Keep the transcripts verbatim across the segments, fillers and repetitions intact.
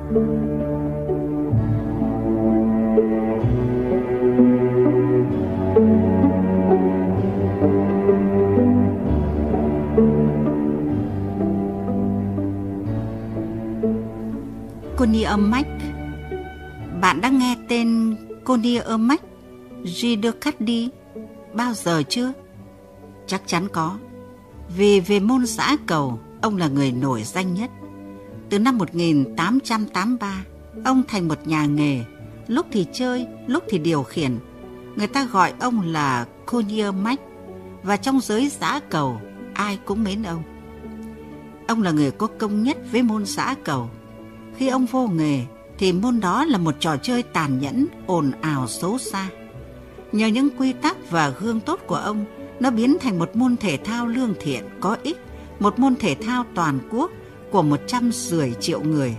Connie Ermach. Bạn đã nghe tên Connie Ermach, Guy de Caddy bao giờ chưa? Chắc chắn có. Vì về môn giã cầu, ông là người nổi danh nhất. Từ năm một nghìn tám trăm tám mươi ba, ông thành một nhà nghề, lúc thì chơi, lúc thì điều khiển. Người ta gọi ông là Connie Ermach, và trong giới giã cầu, ai cũng mến ông. Ông là người có công nhất với môn giã cầu. Khi ông vô nghề, thì môn đó là một trò chơi tàn nhẫn, ồn ào, xấu xa. Nhờ những quy tắc và gương tốt của ông, nó biến thành một môn thể thao lương thiện, có ích, một môn thể thao toàn quốc của một trăm rưỡi triệu người.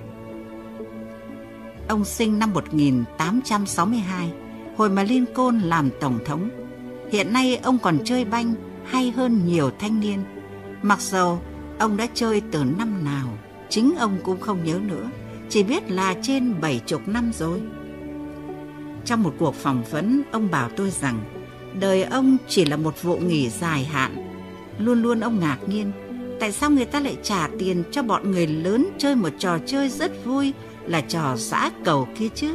Ông sinh năm một nghìn tám trăm sáu mươi hai, hồi mà Lincoln làm tổng thống. Hiện nay ông còn chơi banh hay hơn nhiều thanh niên. Mặc dầu ông đã chơi từ năm nào, chính ông cũng không nhớ nữa, chỉ biết là trên bảy chục năm rồi. Trong một cuộc phỏng vấn, ông bảo tôi rằng đời ông chỉ là một vụ nghỉ dài hạn. Luôn luôn ông ngạc nhiên, tại sao người ta lại trả tiền cho bọn người lớn chơi một trò chơi rất vui là trò giã cầu kia chứ.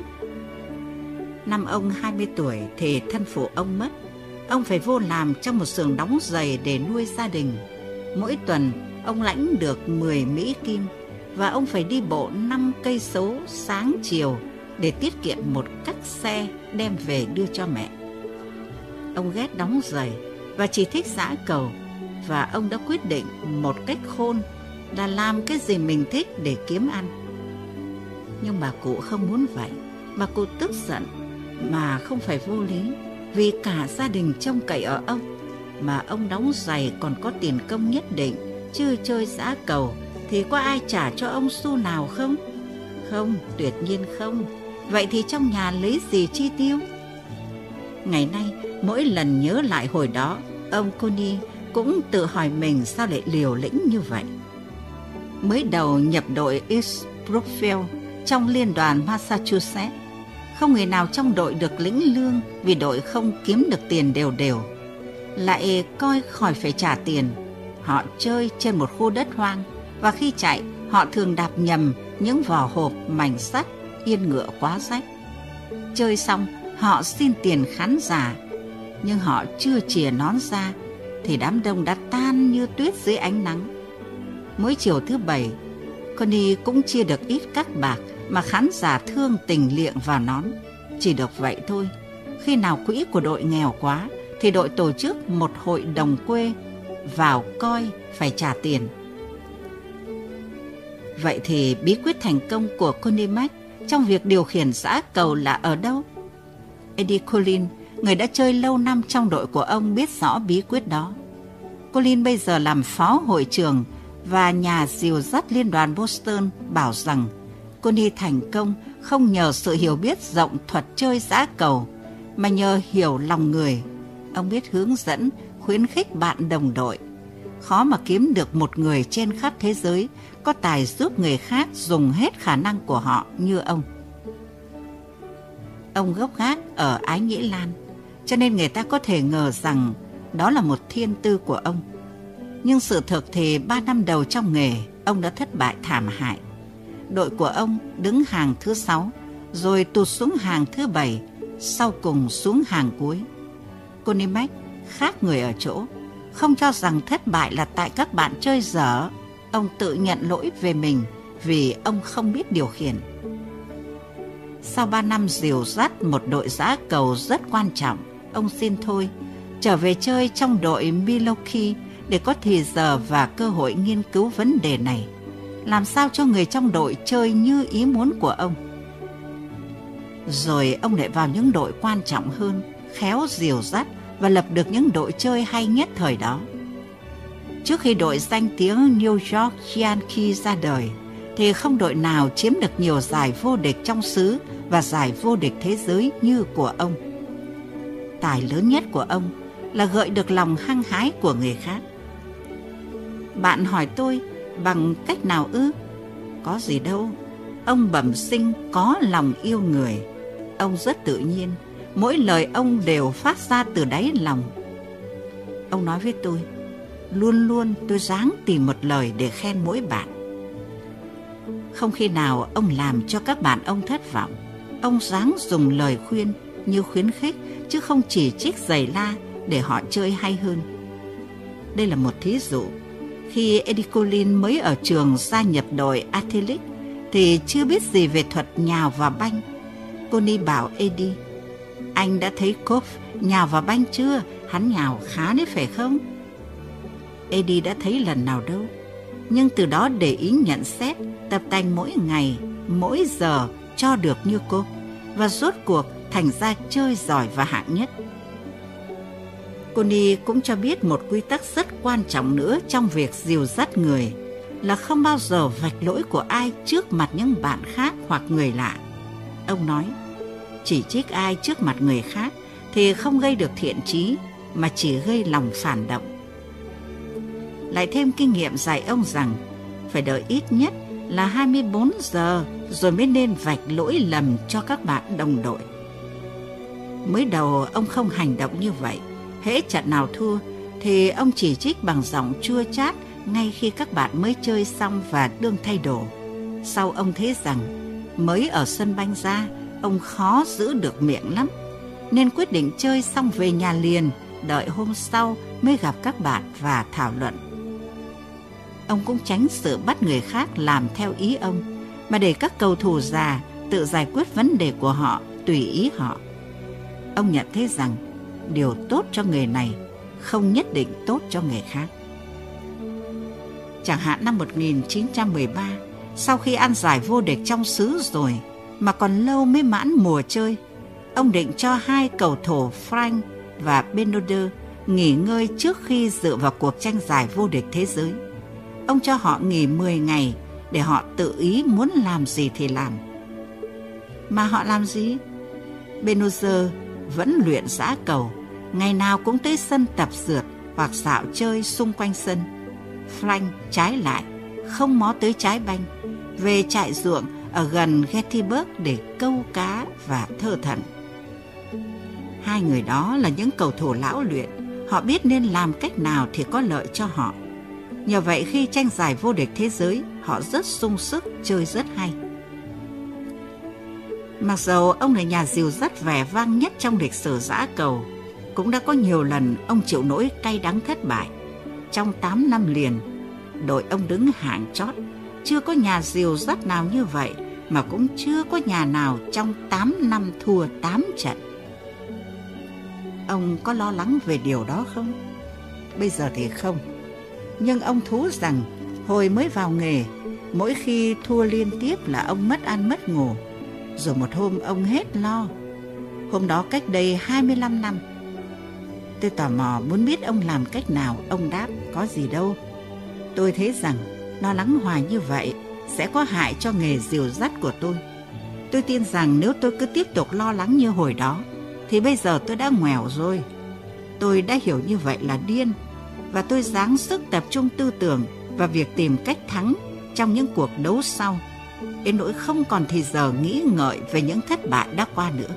Năm ông hai mươi tuổi thì thân phụ ông mất. Ông phải vô làm trong một xưởng đóng giày để nuôi gia đình. Mỗi tuần ông lãnh được mười Mỹ Kim, và ông phải đi bộ năm cây số sáng chiều để tiết kiệm một cắt xe đem về đưa cho mẹ. Ông ghét đóng giày và chỉ thích giã cầu, và ông đã quyết định một cách khôn là làm cái gì mình thích để kiếm ăn. Nhưng bà cụ không muốn vậy. Bà cụ tức giận, mà không phải vô lý, vì cả gia đình trông cậy ở ông, mà ông đóng giày còn có tiền công nhất định, chứ chơi giã cầu thì có ai trả cho ông xu nào không? Không, tuyệt nhiên không. Vậy thì trong nhà lấy gì chi tiêu? Ngày nay, mỗi lần nhớ lại hồi đó, ông Connie cũng tự hỏi mình sao lại liều lĩnh như vậy. Mới đầu nhập đội East Brookfield trong liên đoàn Massachusetts, không người nào trong đội được lĩnh lương vì đội không kiếm được tiền đều đều. Lại coi khỏi phải trả tiền. Họ chơi trên một khu đất hoang, và khi chạy, họ thường đạp nhầm những vỏ hộp, mảnh sắt, yên ngựa quá rách. Chơi xong, họ xin tiền khán giả, nhưng họ chưa chìa nón ra thì đám đông đã tan như tuyết dưới ánh nắng. Mỗi chiều thứ bảy, Connie cũng chia được ít các bạc mà khán giả thương tình liệng vào nón. Chỉ được vậy thôi. Khi nào quỹ của đội nghèo quá thì đội tổ chức một hội đồng quê, vào coi phải trả tiền. Vậy thì bí quyết thành công của Connie Ermach trong việc điều khiển giã cầu là ở đâu? Eddie Collins, người đã chơi lâu năm trong đội của ông, biết rõ bí quyết đó. Collins bây giờ làm phó hội trưởng và nhà dìu dắt liên đoàn Boston, bảo rằng Connie thành công không nhờ sự hiểu biết rộng thuật chơi giã cầu, mà nhờ hiểu lòng người. Ông biết hướng dẫn, khuyến khích bạn đồng đội. Khó mà kiếm được một người trên khắp thế giới có tài giúp người khác dùng hết khả năng của họ như ông. Ông gốc gác ở Ái Nhĩ Lan, cho nên người ta có thể ngờ rằng đó là một thiên tư của ông. Nhưng sự thực thì ba năm đầu trong nghề, ông đã thất bại thảm hại. Đội của ông đứng hàng thứ sáu, rồi tụt xuống hàng thứ bảy, sau cùng xuống hàng cuối. Connie Ermach khác người ở chỗ, không cho rằng thất bại là tại các bạn chơi dở. Ông tự nhận lỗi về mình vì ông không biết điều khiển. Sau ba năm dìu dắt một đội giã cầu rất quan trọng, ông xin thôi, trở về chơi trong đội Milwaukee để có thì giờ và cơ hội nghiên cứu vấn đề này. Làm sao cho người trong đội chơi như ý muốn của ông. Rồi ông lại vào những đội quan trọng hơn, khéo dìu dắt và lập được những đội chơi hay nhất thời đó. Trước khi đội danh tiếng New York Yankees ra đời, thì không đội nào chiếm được nhiều giải vô địch trong xứ và giải vô địch thế giới như của ông. Tài lớn nhất của ông là gợi được lòng hăng hái của người khác. Bạn hỏi tôi bằng cách nào ư? Có gì đâu. Ông bẩm sinh có lòng yêu người. Ông rất tự nhiên, mỗi lời ông đều phát ra từ đáy lòng. Ông nói với tôi, luôn luôn tôi ráng tìm một lời để khen mỗi bạn. Không khi nào ông làm cho các bạn ông thất vọng. Ông ráng dùng lời khuyên như khuyến khích, chứ không chỉ trích giày la để họ chơi hay hơn. Đây là một thí dụ. Khi Eddie Collins mới ở trường gia nhập đội Athletic thì chưa biết gì về thuật nhào vào banh. Connie bảo Eddie, anh đã thấy Kof nhào vào banh chưa? Hắn nhào khá đấy phải không? Eddie đã thấy lần nào đâu. Nhưng từ đó để ý nhận xét, tập tành mỗi ngày, mỗi giờ cho được như cô, và rốt cuộc thành ra chơi giỏi và hạng nhất. Connie cũng cho biết một quy tắc rất quan trọng nữa trong việc dìu dắt người là không bao giờ vạch lỗi của ai trước mặt những bạn khác hoặc người lạ. Ông nói, chỉ trích ai trước mặt người khác thì không gây được thiện chí mà chỉ gây lòng phản động. Lại thêm kinh nghiệm dạy ông rằng phải đợi ít nhất là hai mươi bốn giờ rồi mới nên vạch lỗi lầm cho các bạn đồng đội. Mới đầu ông không hành động như vậy. Hễ trận nào thua thì ông chỉ trích bằng giọng chua chát ngay khi các bạn mới chơi xong và đương thay đồ. Sau ông thấy rằng mới ở sân banh ra, ông khó giữ được miệng lắm, nên quyết định chơi xong về nhà liền, đợi hôm sau mới gặp các bạn và thảo luận. Ông cũng tránh sự bắt người khác làm theo ý ông, mà để các cầu thủ già tự giải quyết vấn đề của họ tùy ý họ. Ông nhận thấy rằng điều tốt cho người này không nhất định tốt cho người khác. Chẳng hạn năm một nghìn chín trăm mười ba, sau khi ăn giải vô địch trong xứ rồi mà còn lâu mới mãn mùa chơi, ông định cho hai cầu thủ Frank và Benoder nghỉ ngơi trước khi dự vào cuộc tranh giải vô địch thế giới. Ông cho họ nghỉ mười ngày để họ tự ý muốn làm gì thì làm. Mà họ làm gì? Benoder vẫn luyện giã cầu, ngày nào cũng tới sân tập rượt hoặc dạo chơi xung quanh sân. Frank trái lại, không mó tới trái banh, về trại ruộng ở gần Gettysburg để câu cá và thơ thẩn. Hai người đó là những cầu thủ lão luyện, họ biết nên làm cách nào thì có lợi cho họ. Nhờ vậy khi tranh giải vô địch thế giới, họ rất sung sức, chơi rất hay. Mặc dầu ông là nhà dìu dắt vẻ vang nhất trong lịch sử giã cầu, cũng đã có nhiều lần ông chịu nỗi cay đắng thất bại. Trong tám năm liền, đội ông đứng hạng chót, chưa có nhà dìu dắt nào như vậy, mà cũng chưa có nhà nào trong tám năm thua tám trận. Ông có lo lắng về điều đó không? Bây giờ thì không. Nhưng ông thú rằng hồi mới vào nghề, mỗi khi thua liên tiếp là ông mất ăn mất ngủ. Rồi một hôm ông hết lo. Hôm đó cách đây hai mươi lăm năm. Tôi tò mò muốn biết ông làm cách nào. Ông đáp, có gì đâu. Tôi thấy rằng lo lắng hoài như vậy sẽ có hại cho nghề dìu dắt của tôi. Tôi tin rằng nếu tôi cứ tiếp tục lo lắng như hồi đó thì bây giờ tôi đã ngoẻo rồi. Tôi đã hiểu như vậy là điên, và tôi ráng sức tập trung tư tưởng vào việc tìm cách thắng trong những cuộc đấu sau, đến nỗi không còn thì giờ nghĩ ngợi về những thất bại đã qua nữa.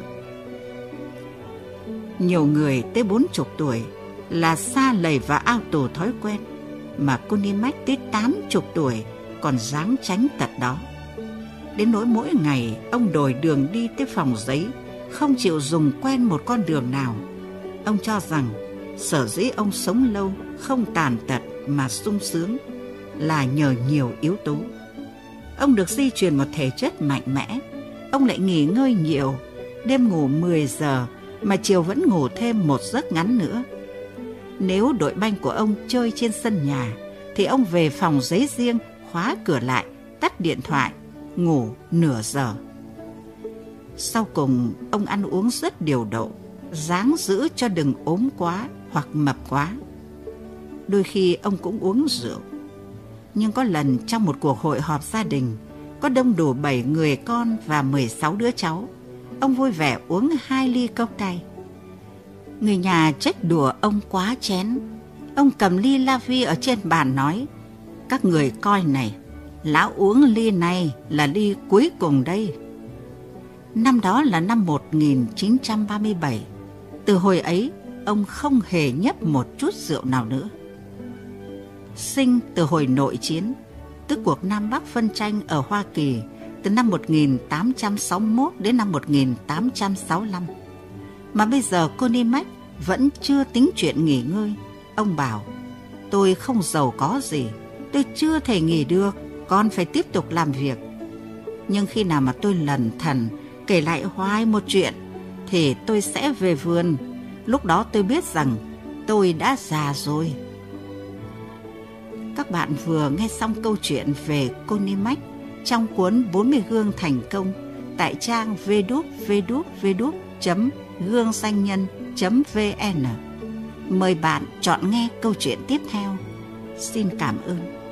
Nhiều người tới bốn chục tuổi là sa lầy và ao tù thói quen, mà Connie Mack tới tám chục tuổi còn ráng tránh tật đó. Đến nỗi mỗi ngày ông đổi đường đi tới phòng giấy, không chịu dùng quen một con đường nào. Ông cho rằng sở dĩ ông sống lâu, không tàn tật mà sung sướng là nhờ nhiều yếu tố. Ông được di truyền một thể chất mạnh mẽ. Ông lại nghỉ ngơi nhiều, đêm ngủ mười giờ mà chiều vẫn ngủ thêm một giấc ngắn nữa. Nếu đội banh của ông chơi trên sân nhà thì ông về phòng giấy riêng, khóa cửa lại, tắt điện thoại, ngủ nửa giờ. Sau cùng ông ăn uống rất điều độ, ráng giữ cho đừng ốm quá hoặc mập quá. Đôi khi ông cũng uống rượu. Nhưng có lần trong một cuộc hội họp gia đình, có đông đủ bảy người con và mười sáu đứa cháu, ông vui vẻ uống hai ly cốc tay. Người nhà trách đùa ông quá chén. Ông cầm ly la vi ở trên bàn nói, các người coi này, Lão uống ly này là ly cuối cùng đây. Năm đó là năm một nghìn chín trăm ba mươi bảy. Từ hồi ấy, ông không hề nhấp một chút rượu nào nữa. Sinh từ hồi nội chiến, tức cuộc Nam Bắc phân tranh ở Hoa Kỳ từ năm một nghìn tám trăm sáu mươi mốt đến năm một nghìn tám trăm sáu mươi lăm. Mà bây giờ Connie Mack vẫn chưa tính chuyện nghỉ ngơi. Ông bảo, tôi không giàu có gì, tôi chưa thể nghỉ được, còn phải tiếp tục làm việc. Nhưng khi nào mà tôi lẩn thẩn kể lại hoài một chuyện thì tôi sẽ về vườn. Lúc đó tôi biết rằng tôi đã già rồi. Các bạn vừa nghe xong câu chuyện về Connie Mack trong cuốn bốn mươi gương thành công tại trang w w w chấm gương doanh nhân chấm v n. Mời bạn chọn nghe câu chuyện tiếp theo. Xin cảm ơn.